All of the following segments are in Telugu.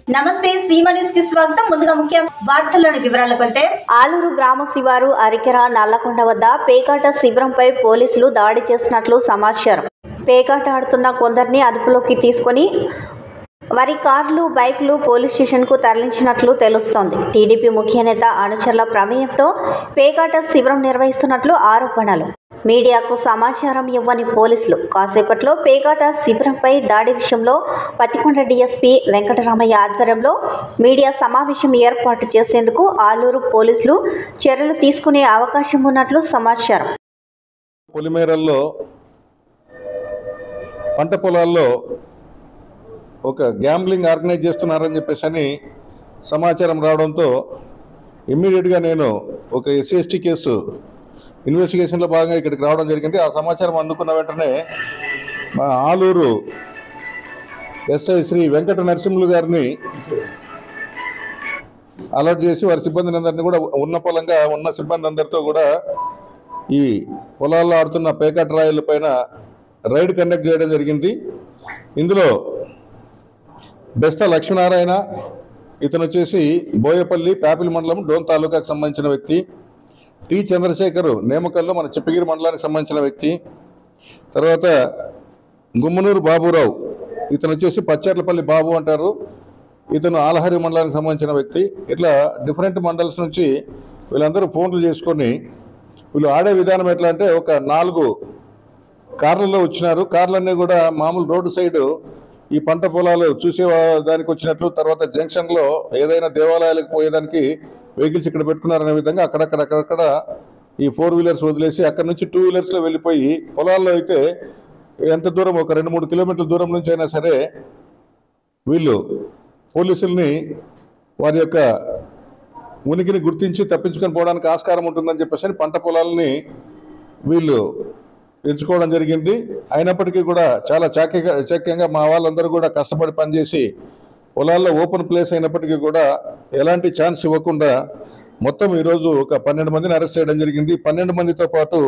నమస్తే సీమ న్యూస్ కి స్వాగతం. ముందుగా ముఖ్య వార్తల్లోని వివరాలకు వెళ్తే ఆలూరు గ్రామ శివారు అరికెర నల్లకొండ వద్ద పేకాట శిబిరంపై పోలీసులు దాడి చేసినట్లు సమాచారం. పేకాట ఆడుతున్న కొందరిని అదుపులోకి తీసుకొని వారి కార్లు, బైక్లు పోలీస్ స్టేషన్కు తరలించినట్లు తెలుస్తోంది. టీడీపీ ముఖ్య నేత అనుచరుల ప్రమేయంతో పేకాట శిబిరం నిర్వహిస్తున్నట్లు ఆరోపణలు. మీడియాకు సమాచారం ఇవ్వని పోలీసులు కాసేపట్లో పేకాట శిబిరంపై దాడి విషయంలో పత్తికొండ డీఎస్పీ వెంకటరామయ్య ఆధ్వర్యంలో మీడియా సమావేశం ఏర్పాటు చేసేందుకు ఆలూరు పోలీసులు చర్యలు తీసుకునే అవకాశం ఉన్నట్లు సమాచారం. పొలిమేరల్లో పంట పొలాల్లో ఒక గ్యాంబ్లింగ్ ఆర్గనైజ్ చేస్తున్నారని చెప్పేసి సమాచారం రావడంతో ఇమ్మీడియట్గా నేను ఒక ఎస్సీ కేసు ఇన్వెస్టిగేషన్లో భాగంగా ఇక్కడికి రావడం జరిగింది. ఆ సమాచారం అందుకున్న వెంటనే మా ఆలూరు ఎస్ఐ శ్రీ వెంకట నరసింహులు గారిని అలర్ట్ చేసి వారి సిబ్బందిని అందరినీ కూడా ఉన్న సిబ్బంది అందరితో కూడా ఈ పొలాల్లో ఆడుతున్న పేకాట రాయల పైన రైడ్ కండక్ట్ చేయడం జరిగింది. ఇందులో బెస్త లక్ష్మీనారాయణ, ఇతను వచ్చేసి బోయపల్లి ప్యాపిల్ మండలం డోన్ తాలూకాకు సంబంధించిన వ్యక్తి. టి చంద్రశేఖర్ నేమకల్లో మన చిప్పగిరి మండలానికి సంబంధించిన వ్యక్తి. తర్వాత గుమ్మనూరు బాబురావు, ఇతను వచ్చేసి పచ్చేర్లపల్లి బాబు అంటారు, ఇతను ఆలహరి మండలానికి సంబంధించిన వ్యక్తి. ఇట్లా డిఫరెంట్ మండల్స్ నుంచి వీళ్ళందరూ ఫోన్లు చేసుకొని వీళ్ళు ఆడే విధానం ఎట్లా అంటే ఒక 4 కార్లలో వచ్చినారు. కార్లన్నీ కూడా మామూలు రోడ్డు సైడు ఈ పంట పొలాలు చూసే దానికి వచ్చినట్లు, తర్వాత జంక్షన్లో ఏదైనా దేవాలయాలకు పోయేదానికి వెహికల్స్ ఇక్కడ పెట్టుకున్నారనే విధంగా అక్కడక్కడ ఈ 4 వీలర్స్ వదిలేసి అక్కడ నుంచి 2 వీలర్స్లో వెళ్ళిపోయి పొలాల్లో అయితే ఎంత దూరం ఒక 2-3 కిలోమీటర్ల దూరం నుంచి అయినా సరే వీళ్ళు పోలీసుల్ని వారి యొక్క ఉనికిని గుర్తించి తప్పించుకొని పోవడానికి ఆస్కారం ఉంటుందని చెప్పేసి పంట పొలాలని వీళ్ళు ఎంచుకోవడం జరిగింది. అయినప్పటికీ కూడా చాలా చాక్యంగా మా వాళ్ళందరూ కూడా కష్టపడి పనిచేసి పొలాల్లో ఓపెన్ ప్లేస్ అయినప్పటికీ కూడా ఎలాంటి ఛాన్స్ ఇవ్వకుండా మొత్తం ఈరోజు ఒక 12 మందిని అరెస్ట్ చేయడం జరిగింది. 12 మందితో పాటు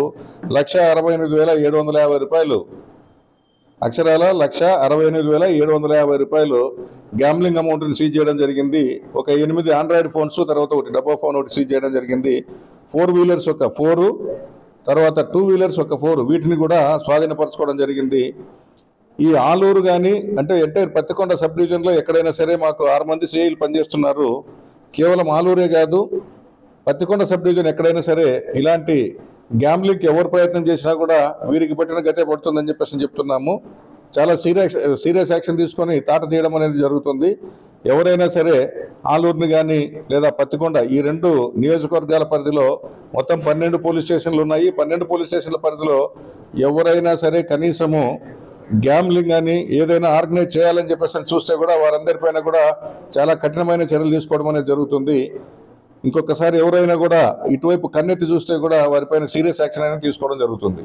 1,68,750 రూపాయలు, అక్షరాల 1,68,750 రూపాయలు గ్యాంబ్లింగ్ అమౌంట్ని సీజ్ చేయడం జరిగింది. ఒక 8 ఆండ్రాయిడ్ ఫోన్స్, తర్వాత ఒకటి డబ్బా ఫోన్ ఒకటి సీజ్ చేయడం జరిగింది. 4 వీలర్స్ ఒక 4, తర్వాత 2 వీలర్స్ ఒక 4, వీటిని కూడా స్వాధీనపరచుకోవడం జరిగింది. ఈ ఆలూరు కానీ అంటే ఎంటైర్ పత్తికొండ సబ్ డివిజన్లో ఎక్కడైనా సరే మాకు 6 మంది సిఐలు పనిచేస్తున్నారు. కేవలం ఆలూరే కాదు, పత్తికొండ సబ్ డివిజన్ ఎక్కడైనా సరే ఇలాంటి గ్యాంబ్లింగ్కి ఎవరు ప్రయత్నం చేసినా కూడా వీరికి పట్టిన గతే పడుతుందని చెప్పేసి చెప్తున్నాము. చాలా సీరియస్ యాక్షన్ తీసుకొని తాట తీయడం అనేది జరుగుతుంది. ఎవరైనా సరే ఆలూరుని కానీ లేదా పత్తికొండ ఈ 2 నియోజకవర్గాల పరిధిలో మొత్తం 12 పోలీస్ స్టేషన్లు ఉన్నాయి. 12 పోలీస్ స్టేషన్ల పరిధిలో ఎవరైనా సరే కనీసము గ్యాంబ్లింగ్ కానీ ఏదైనా ఆర్గనైజ్ చేయాలని చెప్పేసి చూస్తే కూడా వారందరిపైన కూడా చాలా కఠినమైన చర్యలు తీసుకోవడం అనేది జరుగుతుంది. ఇంకొకసారి ఎవరైనా కూడా ఇటువైపు కన్నెత్తి చూస్తే కూడా వారిపైన సీరియస్ యాక్షన్ అనేది తీసుకోవడం జరుగుతుంది.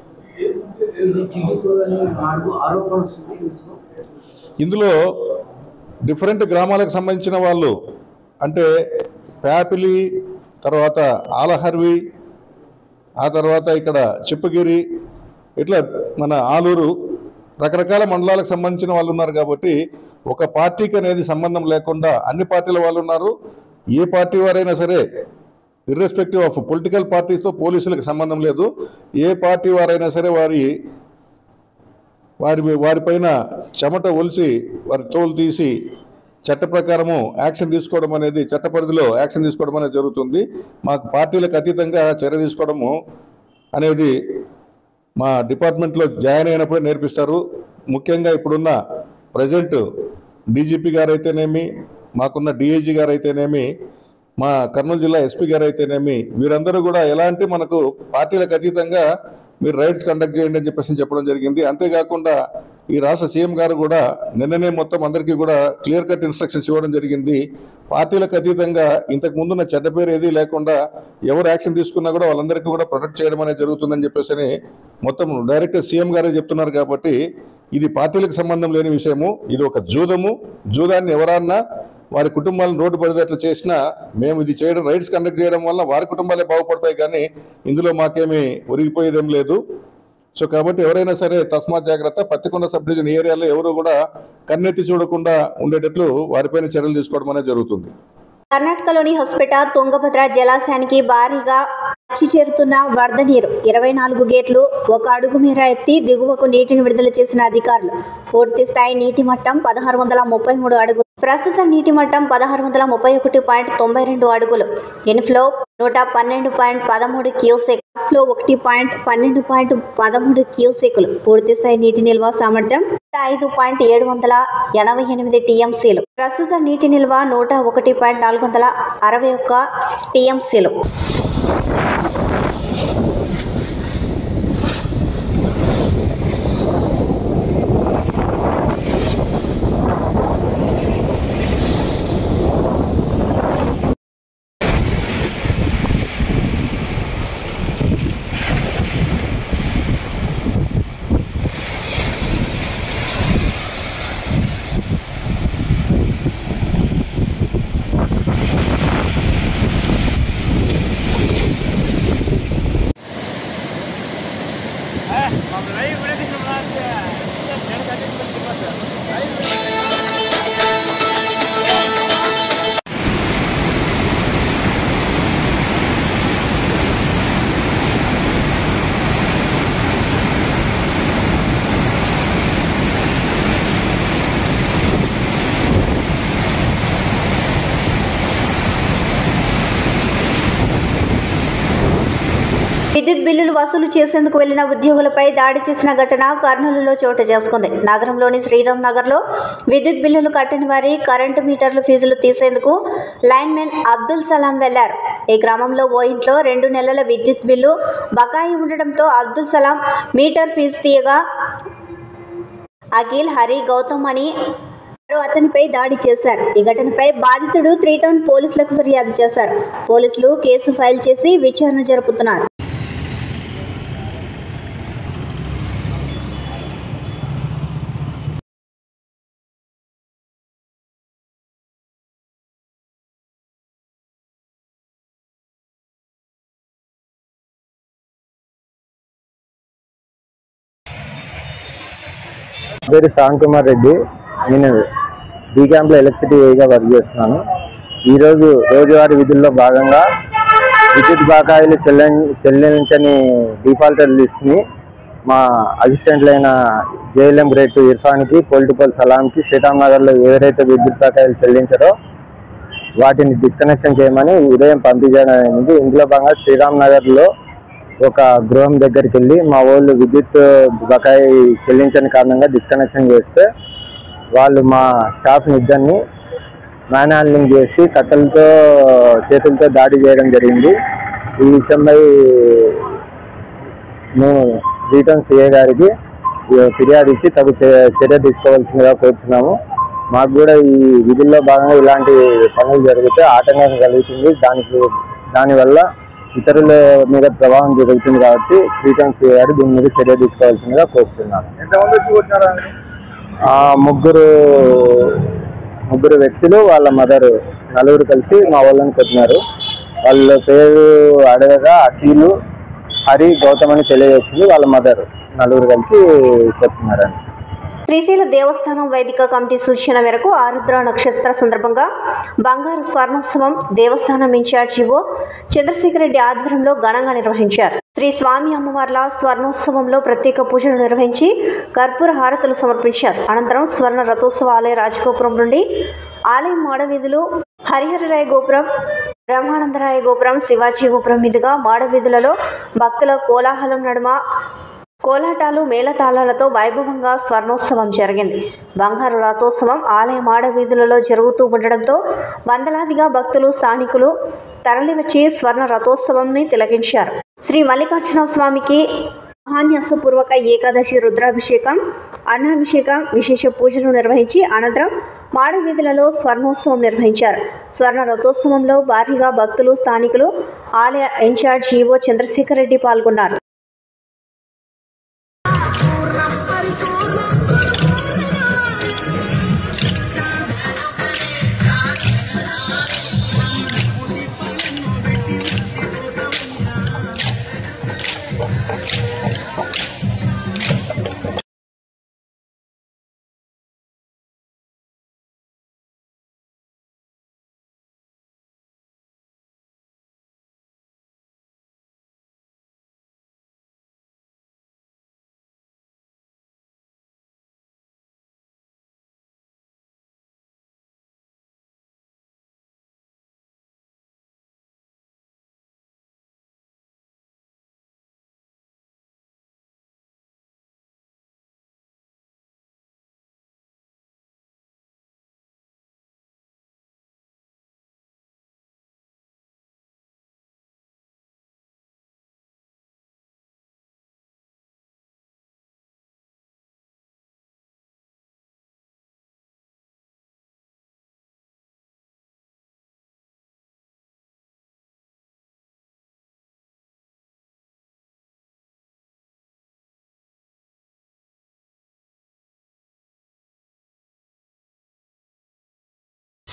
ఇందులో డిఫరెంట్ గ్రామాలకు సంబంధించిన వాళ్ళు అంటే ప్యాపిలి, తర్వాత ఆలహర్వి, ఆ తర్వాత ఇక్కడ చిప్పగిరి, ఇట్లా మన ఆలూరు రకరకాల మండలాలకు సంబంధించిన వాళ్ళు ఉన్నారు. కాబట్టి ఒక పార్టీకి అనేది సంబంధం లేకుండా అన్ని పార్టీల వాళ్ళు ఉన్నారు. ఏ పార్టీ వారైనా సరే ఇర్రెస్పెక్టివ్ ఆఫ్ పొలిటికల్ పార్టీస్తో పోలీసులకు సంబంధం లేదు. ఏ పార్టీ వారైనా సరే వారిపైన చెమట ఒలిసి వారి తోలు తీసి చట్ట ప్రకారము యాక్షన్ తీసుకోవడం అనేది, చట్ట పరిధిలో యాక్షన్ తీసుకోవడం అనేది జరుగుతుంది. మాకు పార్టీలకు అతీతంగా చర్య తీసుకోవడము అనేది మా డిపార్ట్మెంట్లో జాయిన్ అయినప్పుడే నేర్పిస్తారు. ముఖ్యంగా ఇప్పుడున్న ప్రజెంట్ డీజీపీ గారు అయితేనేమి, మాకున్న డిఐజీ గారు అయితేనేమి, మా కర్నూలు జిల్లా ఎస్పీ గారు అయితేనేమి, వీరందరూ కూడా ఎలాంటి మనకు పార్టీలకు అతీతంగా మీరు రైడ్స్ కండక్ట్ చేయండి అని చెప్పేసి చెప్పడం జరిగింది. అంతేకాకుండా ఈ రాష్ట్ర సీఎం గారు కూడా నిన్ననే మొత్తం అందరికీ కూడా క్లియర్ కట్ ఇన్స్ట్రక్షన్స్ ఇవ్వడం జరిగింది. పార్టీలకు అతీతంగా ఇంతకు ముందున్న చెడ్డ పేరు ఏదీ లేకుండా ఎవరు యాక్షన్ తీసుకున్నా కూడా వాళ్ళందరికీ కూడా ప్రొటెక్ట్ చేయడం అనేది జరుగుతుందని చెప్పేసి మొత్తం డైరెక్ట్ సీఎం గారే చెప్తున్నారు. కాబట్టి ఇది పార్టీలకు సంబంధం లేని విషయము. ఇది ఒక జూదాన్ని ఎవరన్నా వారి కుటుంబాలను రోడ్డు పడినట్లు చేసినా మేము ఇది చేయడం, రైడ్స్ కండక్ట్ చేయడం వల్ల వారి కుటుంబాలే బాగుపడతాయి. కానీ ఇందులో మాకేమీ ఒరిగిపోయేదేం లేదు. సో కాబట్టి ఎవరైనా సరే తస్మాత్ జాగ్రత్త, పత్తికొండ సబ్ డివిజన్ ఏరియాలో ఎవరు కూడా కన్నెత్తి చూడకుండా ఉండేటట్లు వారిపైన చర్యలు తీసుకోవడం అనేది జరుగుతుంది. కర్ణాటకలోని హొస్పేట తుంగభద్ర జలాశయానికి భారీగా వచ్చి చేరుతున్న వరద నీరు 24 గేట్లు 1 అడుగు మేర ఎత్తి దిగువకు నీటిని విడుదల చేసిన అధికారులు. పూర్తి స్థాయి నీటి మట్టం 1633 అడుగులు. ప్రస్తుత నీటి మట్టం 1631.92 అడుగులు. ఇన్ఫ్లో 112.13 క్యూసెక్, అవుట్ఫ్లో 112.13 క్యూసెక్లు. పూర్తి స్థాయి నీటి నిల్వ సామర్థ్యం 5.788 టీఎంసీలు. ప్రస్తుత నీటి నిల్వ 101.461 టీఎంసీలు. విద్యుత్ బిల్లులు వసూలు చేసేందుకు వెళ్లిన ఉద్యోగులపై దాడి చేసిన ఘటన కర్నూలులో చోటు చేసుకుంది. నగరంలోని శ్రీరామ్ నగర్లో విద్యుత్ బిల్లులు కట్టని వారి కరెంటు మీటర్లు ఫీజులు తీసేందుకు లైన్మెన్ అబ్దుల్ సలాం వెళ్లారు. ఈ గ్రామంలో ఓ ఇంట్లో 2 నెలల విద్యుత్ బిల్లు బకాయి ఉండడంతో అబ్దుల్ సలాం మీటర్ ఫీజు తీయగా అఖిల్, హరి, గౌతమ్ అని అతనిపై దాడి చేశారు. ఈ ఘటనపై బాధితుడు 3 టౌన్ పోలీసులకు ఫిర్యాదు చేశారు. పోలీసులు కేసు ఫైల్ చేసి విచారణ జరుపుతున్నారు. పేరు శ్యామ్ కుమార్ రెడ్డి. నేను బీ క్యాంప్లో ఎలక్ట్రిసిటీ ఏగా వర్క్ చేస్తున్నాను. ఈరోజు రోజువారీ విధుల్లో భాగంగా విద్యుత్ బకాయిలు చెల్లించని డిఫాల్టర్ లిస్ట్ని మా అసిస్టెంట్లైన జేఎల్ఎం గ్రేడ్ 2 ఇర్ఫాన్కి, పొలిటికల్ సలాంకి శ్రీరామ్ నగర్లో ఎవరైతే విద్యుత్ బకాయిలు చెల్లించారో వాటిని డిస్కనెక్షన్ చేయమని ఉదయం పంపించడం అయింది. ఇందులో భాగంగా శ్రీరామ్ నగర్లో ఒక గృహం దగ్గరికి వెళ్ళి మా వాళ్ళు విద్యుత్ బకాయి చెల్లించని కారణంగా డిస్కనెక్షన్ చేస్తే వాళ్ళు మా స్టాఫ్ని ఇద్దరిని మ్యాన్ హ్యాండ్లింగ్ చేసి కట్టెలతో చేతులతో దాడి చేయడం జరిగింది. ఈ విషయంపై మేము రిటర్న్ సిఏ గారికి ఫిర్యాదు ఇచ్చి తగు చర్య తీసుకోవాల్సిందిగా కోరుతున్నాము. మాకు కూడా ఈ విధుల్లో భాగంగా ఇలాంటి పనులు జరిగితే ఆటంకం కలుగుతుంది. దానివల్ల ఇతరుల మీద ప్రభావం జరుగుతుంది కాబట్టి రిటర్న్ సిఏ గారు దీని మీద చర్య తీసుకోవాల్సిందిగా కోరుతున్నాను. ముగ్గురు వ్యక్తులు, వాళ్ళ మదర్, నలుగురు కలిసి మా వాళ్ళని కొట్టినారు. వాళ్ళ పేరు అడగగా అఖిల్, హరి, గౌతమ్ అని తెలియజేసింది. వాళ్ళ మదర్ నలుగురు కలిసి కొట్టినారని. శ్రీశైల దేవస్థానం వైదిక కమిటీ సూచన మేరకు ఆరుద్ర నక్షత్ర సందర్భంగా బంగారు స్వర్ణోత్సవం దేవస్థానం ఇన్ఛార్జిఓ చంద్రశేఖర్ రెడ్డి ఆధ్వర్యంలో ఘనంగా నిర్వహించారు. శ్రీ స్వామి అమ్మవార్ల స్వర్ణోత్సవంలో ప్రత్యేక పూజలు నిర్వహించి కర్పూర హారతులు సమర్పించారు. అనంతరం స్వర్ణ రథోత్సవ ఆలయ రాజగోపురం నుండి ఆలయం మాడవీధులు, హరిహరరాయ గోపురం, బ్రహ్మానందరాయ గోపురం, శివాజీ గోపురం మీదుగా మాడవీధులలో భక్తుల కోలాహలం నడుమ కోలాటాలు, మేళతాళాలతో వైభవంగా స్వర్ణోత్సవం జరిగింది. బంగారు రథోత్సవం ఆలయ మాడవీధులలో జరుగుతూ ఉండడంతో వందలాదిగా భక్తులు, స్థానికులు తరలివచ్చి స్వర్ణ రథోత్సవంని తిలకించారు. శ్రీ మల్లికార్జున స్వామికి మహాన్యాసపూర్వక ఏకాదశి రుద్రాభిషేకం, అన్నాభిషేకం, విశేష పూజలు నిర్వహించి అనంతరం మాడవీధులలో స్వర్ణోత్సవం నిర్వహించారు. స్వర్ణ రథోత్సవంలో భారీగా భక్తులు, స్థానికులు, ఆలయ ఇన్ఛార్జ్ ఈవో చంద్రశేఖర్ రెడ్డి పాల్గొన్నారు.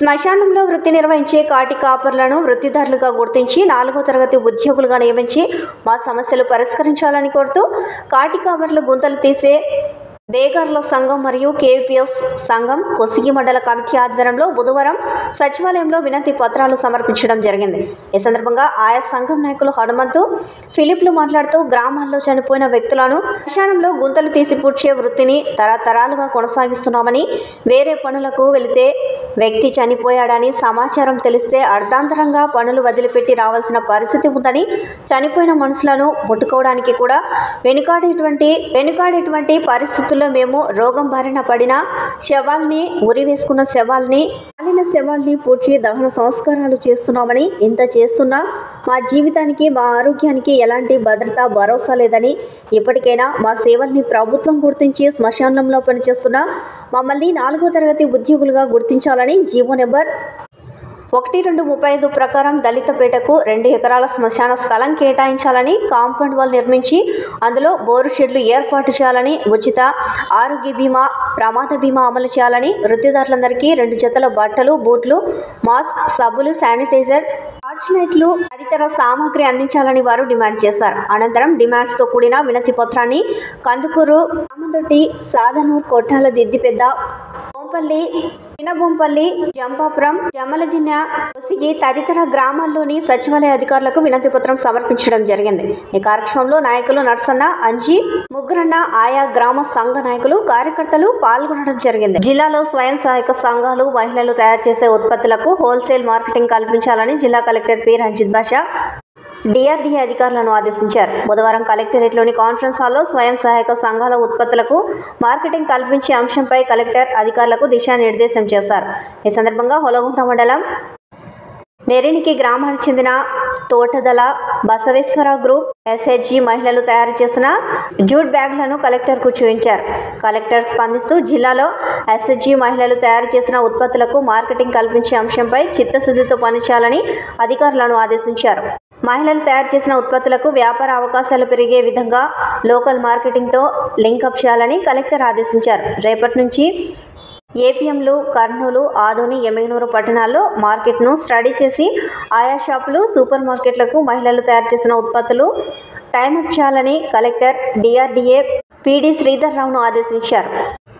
శ్మశానంలో వృత్తి నిర్వహించే కాటి కాపర్లను వృత్తిదారులుగా గుర్తించి 4వ తరగతి ఉద్యోగులుగా నియమించి మా సమస్యలు పరిష్కరించాలని కోరుతూ కాటి కాపర్లు గుంతలు తీసే బేగార్ల సంఘం మరియు కేవీపీఎస్ సంఘం కొసిగి మండల కమిటీ ఆధ్వర్యంలో బుధవారం సచివాలయంలో వినతి పత్రాలు సమర్పించడం జరిగింది. ఈ సందర్భంగా ఆయా సంఘం నాయకులు హనుమంతు, ఫిలిప్లు మాట్లాడుతూ గ్రామాల్లో చనిపోయిన వ్యక్తులను శ్మశానంలో గుంతలు తీసి పూడ్చే వృత్తిని తరతరాలుగా కొనసాగిస్తున్నామని, వేరే పనులకు వెళితే వ్యక్తి చనిపోయాడని సమాచారం తెలిస్తే అర్ధాంతరంగా పనులు వదిలిపెట్టి రావాల్సిన పరిస్థితి ఉందని, చనిపోయిన మనుషులను ముట్టుకోవడానికి కూడా వెనుకాడేటువంటి పరిస్థితుల్లో మేము రోగం బారిన పడిన శవాల్ని, ఉరివేసుకున్న శవాల్ని, కాలిన శవాల్ని పూడ్చి దహన సంస్కారాలు చేస్తున్నామని, ఇంత చేస్తున్నా మా జీవితానికి, మా ఆరోగ్యానికి ఎలాంటి భద్రత, భరోసా లేదని, ఇప్పటికైనా మా సేవల్ని ప్రభుత్వం గుర్తించి శ్మశానంలో పనిచేస్తున్న మమ్మల్ని 4వ తరగతి ఉద్యోగులుగా గుర్తించాలని జీవో నెంబర్ 1235 ప్రకారం దళితపేటకు 2 ఎకరాల శ్మశాన స్థలం కేటాయించాలని, కాంపౌండ్ వాల్ నిర్మించి అందులో బోరు షెడ్లు ఏర్పాటు చేయాలని, ఉచిత ఆరోగ్య బీమా, ప్రమాద బీమా అమలు చేయాలని, వృత్తిదారులందరికీ 2 జతల బట్టలు, బూట్లు, మాస్క్, సబ్బులు, శానిటైజర్, టార్చ్ లైట్లు తదితర సామాగ్రి అందించాలని వారు డిమాండ్ చేశారు. అనంతరం డిమాండ్స్తో కూడిన వినతి పత్రాన్ని కందుకూరు, రామందొట్టి, సాదనూర్, కొట్టాల, దిద్దిపెద్ద, బొంపల్లి, చిన్నబొంపల్లి, జంపాపురం, జమలదిన్నె, కొసిగి తదితర గ్రామాల్లోని సచివాలయ అధికారులకు వినతి పత్రం సమర్పించడం జరిగింది. ఈ కార్యక్రమంలో నాయకులు నర్సన్న, అంజీ, ముగ్గురన్న, ఆయా గ్రామ సంఘ నాయకులు, కార్యకర్తలు పాల్గొనడం జరిగింది. జిల్లాలో స్వయం సహాయక సంఘాలు, మహిళలు తయారు చేసే ఉత్పత్తులకు హోల్సేల్ మార్కెటింగ్ కల్పించాలని జిల్లా collector P. Ranjith Basha DRDA అధికారులను ఆదేశించారు. బుధవారం కలెక్టరేట్లోని కాన్ఫరెన్స్ హాల్లో స్వయం సహాయక సంఘాల ఉత్పత్తులకు మార్కెటింగ్ కల్పించే అంశంపై కలెక్టర్ అధికారులకు దిశానిర్దేశం చేశారు. ఈ సందర్భంగా హొలగుంట మండలం నెరినికి గ్రామానికి చెందిన తోటదల బసవేశ్వర గ్రూప్ ఎస్హెచ్జి మహిళలు తయారు చేసిన జూట్ బ్యాగులను కలెక్టర్కు చూపించారు. కలెక్టర్ స్పందిస్తూ జిల్లాలో ఎస్హెచ్జి మహిళలు తయారు చేసిన ఉత్పత్తులకు మార్కెటింగ్ కల్పించే అంశంపై చిత్తశుద్ధితో పనిచేయాలని అధికారులను ఆదేశించారు. మహిళలు తయారు చేసిన ఉత్పత్తులకు వ్యాపార అవకాశాలు పెరిగే విధంగా లోకల్ మార్కెటింగ్తో లింకప్ చేయాలని కలెక్టర్ ఆదేశించారు. రేపటి నుంచి ఏపీఎంలు, కర్నూలు, ఆదోని, ఎమ్మిగనూరు పట్టణాల్లో మార్కెట్ను స్టడీ చేసి ఆయా షాపులు, సూపర్ మార్కెట్లకు మహిళలు తయారు చేసిన ఉత్పత్తులు టైమప్ చేయాలని కలెక్టర్ డిఆర్డీఏ పీడీ శ్రీధర్ రావును ఆదేశించారు.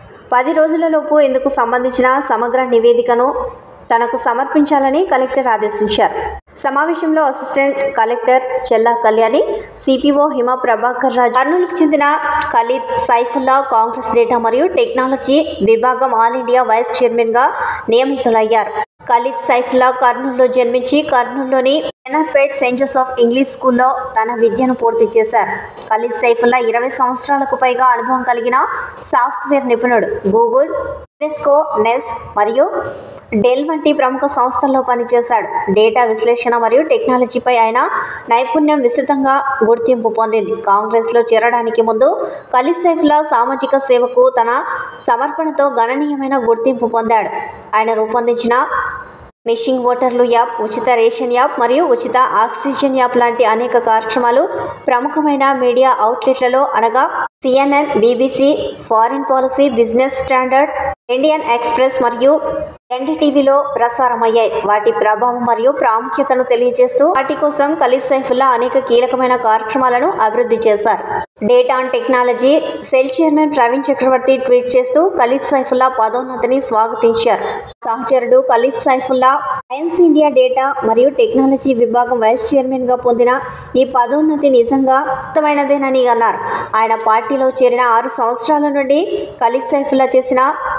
10 రోజులలోపు ఇందుకు సంబంధించిన సమగ్ర నివేదికను తనకు సమర్పించాలని కలెక్టర్ ఆదేశించారు. సమావేశంలో assistant collector Chella Kalyani, CPO Hima Prabhakar Raju, కర్నూలుకు చెందిన ఖలీద్ సైఫుల్లా కాంగ్రెస్ డేటా మరియు టెక్నాలజీ విభాగం ఆల్ ఇండియా వైస్ చైర్మన్గా నియమితులయ్యారు. ఖలీద్ సైఫుల్లా కర్నూలులో జన్మించి కర్నూలులోని ఎనర్పేట్ సెయింట్ జోసెఫ్ ఇంగ్లీష్ స్కూల్లో తన విద్యను పూర్తి చేశారు. ఖలీద్ సైఫుల్లా 20 సంవత్సరాలకు పైగా అనుభవం కలిగిన సాఫ్ట్వేర్ నిపుణుడు. గూగుల్, యునెస్కో, నెస్ మరియు డెల్ వంటి ప్రముఖ సంస్థల్లో పనిచేశాడు. డేటా విశ్లేషణ మరియు టెక్నాలజీపై ఆయన నైపుణ్యం విస్తృతంగా గుర్తింపు పొందింది. కాంగ్రెస్లో చేరడానికి ముందు ఖలీద్ సైఫుల్లా సామాజిక సేవకు తన సమర్పణతో గణనీయమైన గుర్తింపు పొందాడు. ఆయన రూపొందించిన మిషింగ్ ఓటర్లు యాప్, ఉచిత రేషన్ యాప్ మరియు ఉచిత ఆక్సిజన్ యాప్ లాంటి అనేక కార్యక్రమాలు ప్రముఖమైన మీడియా అవుట్లెట్లలో అనగా CNN, BBC, Foreign Policy, Business Standard, Indian Express మరియు ఎన్డీటీవీలో ప్రసారమయ్యాయి. వాటి ప్రభావం మరియు ప్రాముఖ్యతను తెలియజేస్తూ వాటి కోసం ఖలీద్ సైఫుల్లా అనేక కీలకమైన కార్యక్రమాలను అభివృద్ధి చేశారు. Data and technology cell chairman Praveen Chakravarty tweet చేస్తూ ఖలీద్ సైఫుల్లా పదోన్నతిని స్వాగతించారు. సహచరుడు Khalid Saifulla science India data మరియు టెక్నాలజీ విభాగం వైస్ చైర్మన్గా పొందిన ఈ పదోన్నతి నిజంగా అర్థమైనదేనని అన్నారు. ఆయన పార్టీలో చేరిన 6 సంవత్సరాల నుండి ఖలీద్ సైఫుల్లా చేసిన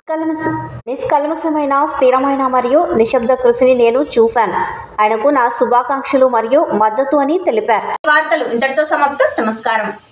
నిష్కల్మషమైన, స్థిరమైన మరియు నిశ్శబ్ద కృషిని నేను చూశాను. ఆయనకు నా శుభాకాంక్షలు మరియు మద్దతు అని తెలిపారు. వార్తలు ఇంతటితో సమాప్తం. నమస్కారం.